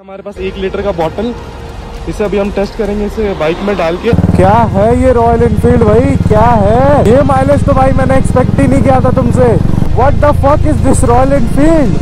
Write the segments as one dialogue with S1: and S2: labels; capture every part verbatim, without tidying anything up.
S1: हमारे पास एक लीटर का बॉटल, इसे अभी हम टेस्ट करेंगे इसे बाइक में डाल के।
S2: क्या है ये रॉयल एनफील्ड भाई, क्या है ये माइलेज? तो भाई मैंने एक्सपेक्ट ही नहीं किया था तुमसे। What the fuck is this Royal Enfield?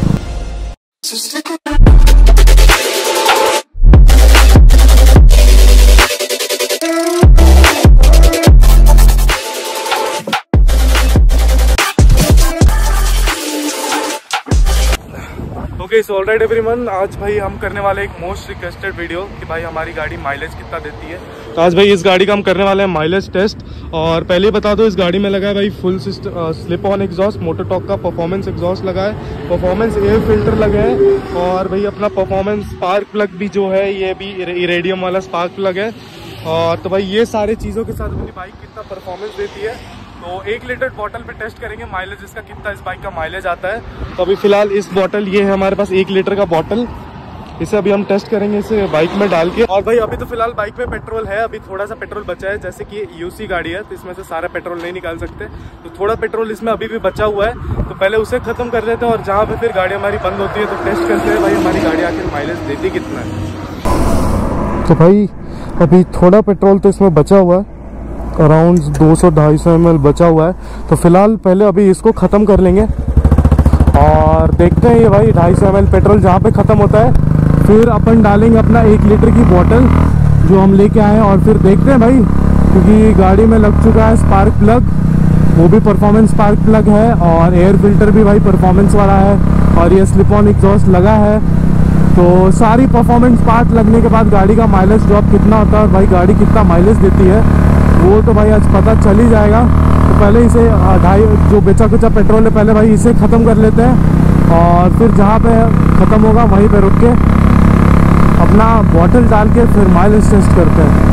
S1: Okay so alright everyone, आज भाई हम करने वाले एक मोस्ट रिक्वेस्टेड वीडियो कि भाई हमारी गाड़ी माइलेज कितना देती है। तो आज भाई इस गाड़ी का हम करने वाले हैं माइलेज टेस्ट। और पहले ही बता दो, इस गाड़ी में लगा है भाई full system slip on exhaust, Mototalk का परफॉर्मेंस एग्जॉस्ट लगा है, परफॉर्मेंस एयर फिल्टर लगा है, और भाई अपना परफॉर्मेंस स्पार्क प्लग भी जो है ये भी इरेडियम वाला स्पार्क प्लग है। और तो भाई ये सारी चीज़ों के साथ अपनी बाइक कितना परफॉर्मेंस देती है, तो एक लीटर बॉटल पे टेस्ट करेंगे माइलेज इसका कितना, इस बाइक का माइलेज आता है। तो अभी फिलहाल इस बॉटल, ये है हमारे पास एक लीटर का बॉटल, इसे अभी हम टेस्ट करेंगे इसे बाइक में डाल के। और भाई अभी तो फिलहाल बाइक में पेट्रोल है, अभी थोड़ा सा पेट्रोल बचा है, जैसे कि यूसी गाड़ी है तो इसमें से सारा पेट्रोल नहीं निकाल सकते, तो थोड़ा पेट्रोल इसमें अभी भी बचा हुआ है, तो पहले उसे खत्म कर लेते हैं और जहाँ पे फिर गाड़ी हमारी बंद होती है तो टेस्ट करते हैं भाई हमारी गाड़ी आखिर माइलेज देती कितना है।
S2: तो भाई अभी थोड़ा पेट्रोल तो इसमें बचा हुआ है, अराउंड दो सौ ढाई सौ एम एल बचा हुआ है। तो फिलहाल पहले अभी इसको ख़त्म कर लेंगे और देखते हैं ये भाई ढाई सौ एम एल पेट्रोल जहाँ पे ख़त्म होता है, फिर अपन डालेंगे अपना एक लीटर की बोतल जो हम लेके आए हैं, और फिर देखते हैं भाई, क्योंकि गाड़ी में लग चुका है स्पार्क प्लग, वो भी परफॉर्मेंस स्पार्क प्लग है, और एयर फिल्टर भी भाई परफॉर्मेंस वाला है, और ये स्लिप ऑन एग्जॉस्ट लगा है। तो सारी परफॉर्मेंस पार्ट लगने के बाद गाड़ी का माइलेज ड्रॉप कितना होता है और भाई गाड़ी कितना माइलेज देती है वो तो भाई आज पता चल ही जाएगा। तो पहले इसे ढाई जो बेचा कुचा पेट्रोल है पहले भाई इसे ख़त्म कर लेते हैं, और फिर जहाँ पे ख़त्म होगा वहीं पे रुक के अपना बॉटल डाल के फिर माइलेज टेस्ट करते हैं।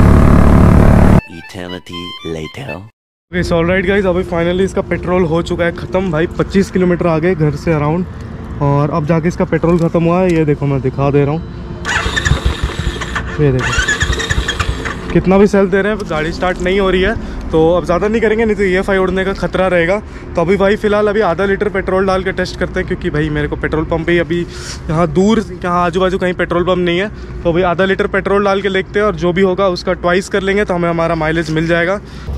S3: Eternity later.
S1: Okay so alright guys, अभी फाइनली इसका पेट्रोल हो चुका है ख़त्म भाई, पच्चीस किलोमीटर आ गए घर से अराउंड, और अब जाके इसका पेट्रोल ख़त्म हुआ है। ये देखो मैं दिखा दे रहा हूँ, ये देखो कितना भी सेल दे रहे हैं, गाड़ी स्टार्ट नहीं हो रही है। तो अब ज़्यादा नहीं करेंगे, नहीं तो ई एफ आई उड़ने का खतरा रहेगा। तो अभी भाई फ़िलहाल अभी आधा लीटर पेट्रोल डाल के टेस्ट करते हैं, क्योंकि भाई मेरे को पेट्रोल पंप ही अभी यहाँ दूर, यहाँ आजू बाजू कहीं पेट्रोल पंप नहीं है। तो अभी आधा लीटर पेट्रोल डाल के देखते हैं, और जो भी होगा उसका ट्वाइस कर लेंगे तो हमें हमारा माइलेज मिल जाएगा।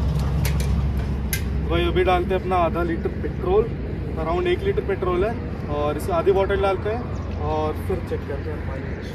S1: भाई अभी डालते हैं अपना आधा लीटर पेट्रोल, अराउंड एक लीटर पेट्रोल है, और इसे आधी बॉटल डालते हैं और फिर चेक करते हैं mileage.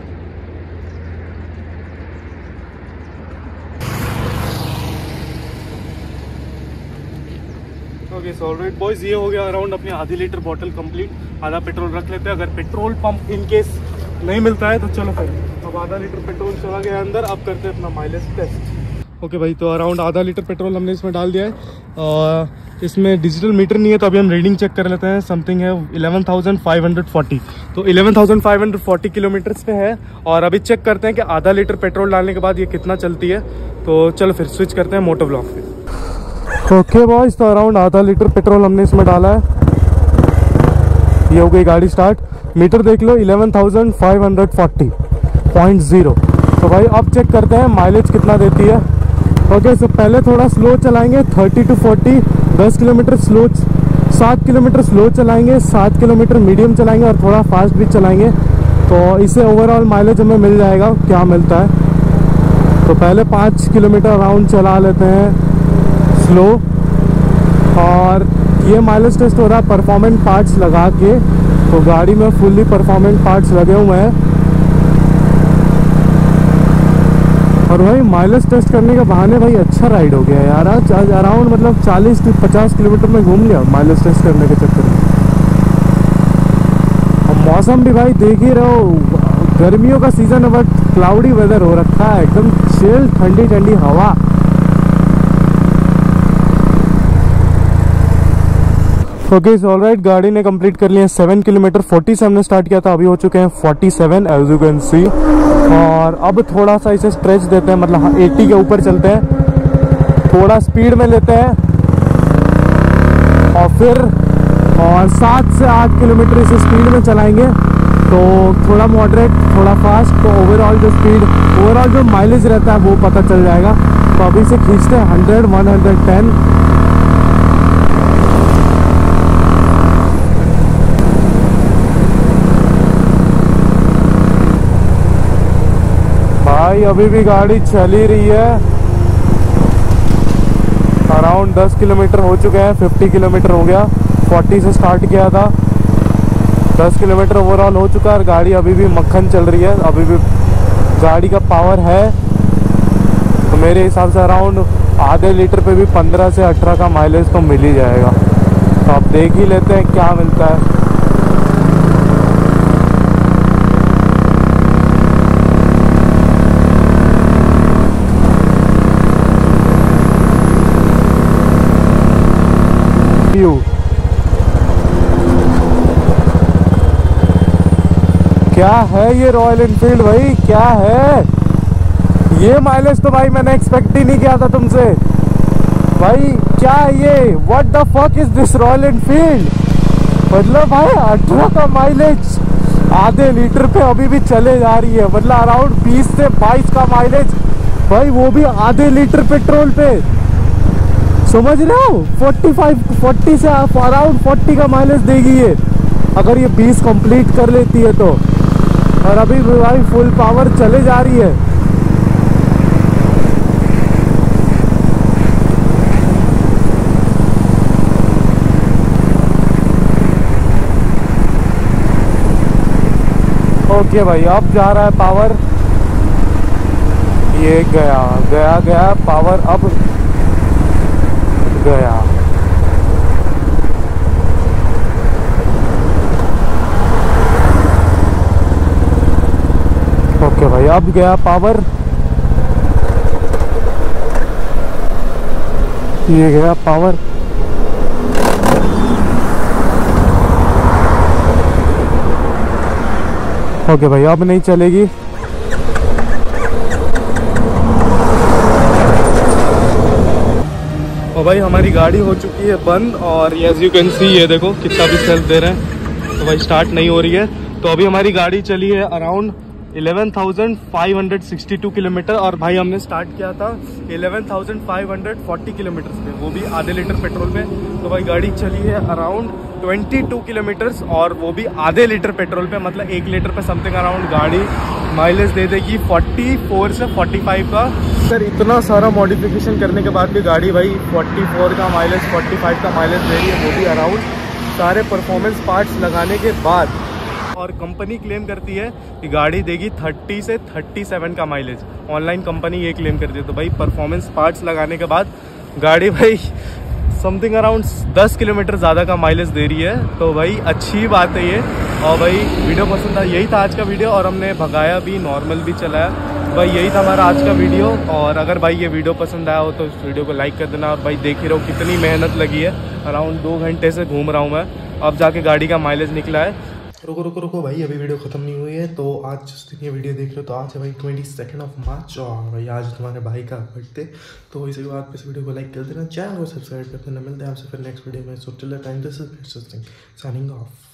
S1: Okay so alright boys, ये हो गया अराउंड अपनी आधी लीटर बॉटल कंप्लीट। आधा पेट्रोल रख लेते हैं, अगर पेट्रोल पंप इन केस नहीं मिलता है तो चलो फिर अब आधा लीटर पेट्रोल चला गया अंदर, अब करते हैं अपना माइलेज टेस्ट। ओके भाई, तो अराउंड आधा लीटर पेट्रोल हमने इसमें डाल दिया है, और इसमें डिजिटल मीटर नहीं है तो अभी हम रीडिंग चेक कर लेते हैं। समथिंग है eleven thousand five hundred forty, तो eleven thousand five hundred forty kilometres पे है। और अभी चेक करते हैं कि आधा लीटर पेट्रोल डालने के बाद ये कितना चलती है। तो चलो फिर स्विच करते हैं मोटो ब्लॉक पे।
S2: ओके बॉयज, तो अराउंड आधा लीटर पेट्रोल हमने इसमें डाला है, ये हो गई गाड़ी स्टार्ट। मीटर देख लो eleven thousand five hundred forty point zero. तो भाई अब चेक करते हैं माइलेज कितना देती है। ओके सो पहले थोड़ा स्लो चलाएंगे, थर्टी टू फोर्टी, दस किलोमीटर स्लो, सात किलोमीटर स्लो चलाएंगे, सात किलोमीटर मीडियम चलाएंगे और थोड़ा फास्ट भी चलाएंगे, तो इससे ओवरऑल माइलेज हमें मिल जाएगा क्या मिलता है। तो पहले पाँच किलोमीटर अराउंड चला लेते हैं स्लो, और ये माइलेज टेस्ट हो रहा है परफॉर्मेंस पार्ट्स लगा के, तो गाड़ी में फुल्ली परफॉर्मेंस पार्ट्स लगे हुए हैं। और भाई माइलेज टेस्ट करने के बहाने भाई अच्छा राइड हो गया यार, आज आज अराउंड मतलब चालीस से पचास किलोमीटर में घूम लिया माइलेज टेस्ट करने के चक्कर में। और मौसम भी भाई देख ही रहो, गर्मियों का सीज़न है बट क्लाउडी वेदर हो रखा है, एकदम चिल ठंडी ठंडी हवा। ओके सो ऑलराइट, गाड़ी ने कंप्लीट कर लिया सेवन किलोमीटर, फोर्टी से हमने स्टार्ट किया था, अभी हो चुके हैं forty seven as you can see. और अब थोड़ा सा इसे स्ट्रेच देते हैं, मतलब एटी के ऊपर चलते हैं, थोड़ा स्पीड में लेते हैं, और फिर और सात से आठ किलोमीटर इसे स्पीड में चलाएंगे, तो थोड़ा मॉडरेट थोड़ा फास्ट, तो ओवरऑल जो स्पीड ओवरऑल जो माइलेज रहता है वो पता चल जाएगा। तो अभी इसे खींचते हैं हंड्रेड वन हंड्रेड टेन। भाई अभी भी गाड़ी चल ही रही है। अराउंड दस किलोमीटर हो चुके हैं, पचास किलोमीटर हो गया। चालीस से स्टार्ट किया था, दस किलोमीटर ओवरऑल हो चुका है और गाड़ी अभी भी मक्खन चल रही है। अभी भी गाड़ी का पावर है, तो मेरे हिसाब से अराउंड आधे लीटर पे भी पंद्रह से अठारह का माइलेज तो मिल ही जाएगा। तो अब देख ही लेते हैं क्या मिलता है। क्या है ये रॉयल एनफील्ड भाई, क्या है ये माइलेज? तो भाई मैंने एक्सपेक्ट ही नहीं किया था तुमसे भाई। क्या है ये? What the fuck is this Royal Enfield? मतलब भाई अठारह का माइलेज आधे लीटर पे अभी भी चले जा रही है। मतलब अराउंड बीस से बाईस का माइलेज भाई, वो भी आधे लीटर पेट्रोल पे। समझ रहे हो? पैंतालीस चालीस से अराउंड चालीस का माइलेज देगी ये, अगर ये बीस कंप्लीट कर लेती है तो। और अभी भी भाई फुल पावर चले जा रही है। ओके भाई, अब जा रहा है पावर। ये गया गया गया पावर, अब गया। ओके भाई, अब गया पावर। ये गया पावर। ओके भाई, अब नहीं चलेगी।
S1: और भाई हमारी गाड़ी हो चुकी है बंद, और एज यू कैन सी ये देखो कितना भी सेल्फ दे रहे हैं, तो भाई स्टार्ट नहीं हो रही है। तो अभी हमारी गाड़ी चली है अराउंड ग्यारह हज़ार पाँच सौ बासठ किलोमीटर, और भाई हमने स्टार्ट किया था ग्यारह हज़ार पाँच सौ चालीस किलोमीटर पे, वो भी आधे लीटर पेट्रोल में। तो भाई गाड़ी चली है अराउंड बाईस किलोमीटर्स, और वो भी आधे लीटर पेट्रोल पे। मतलब एक लीटर पे समथिंग अराउंड गाड़ी माइलेज दे देगी चौवालीस से पैंतालीस का। सर इतना सारा मॉडिफिकेशन करने के बाद भी गाड़ी भाई चौवालीस का माइलेज, पैंतालीस का माइलेज दे रही है, वो भी अराउंड सारे परफॉर्मेंस पार्ट्स लगाने के बाद। और कंपनी क्लेम करती है कि गाड़ी देगी तीस से सैंतीस का माइलेज। ऑनलाइन कंपनी ये क्लेम करती है। तो भाई परफॉर्मेंस पार्ट्स लगाने के बाद गाड़ी भाई समथिंग अराउंड दस किलोमीटर ज़्यादा का माइलेज दे रही है। तो भाई अच्छी बात है ये। और भाई वीडियो पसंद था, यही था आज का वीडियो, और हमने भगाया भी, नॉर्मल भी चलाया। भाई यही था हमारा आज का वीडियो। और अगर भाई ये वीडियो पसंद आया हो तो इस वीडियो को लाइक कर देना। और भाई देख ही रहो कितनी मेहनत लगी है, अराउंड दो घंटे से घूम रहा हूँ मैं, अब जाके गाड़ी का माइलेज निकला है।
S3: रुको रुको रुको भाई, अभी वीडियो खत्म नहीं हुई है। तो आज जिस दिन ये वीडियो देख रहे हो, तो आज है भाई ट्वेंटी सेकेंड ऑफ मार्च, और भाई आज तुम्हारे भाई का बर्थडे। तो इसी बात पे इस वीडियो को लाइक कर देना, चैनल को सब्सक्राइब कर देना। मिलते हैं आपसे फिर नेक्स्ट वीडियो में। So till the time, this is signing of.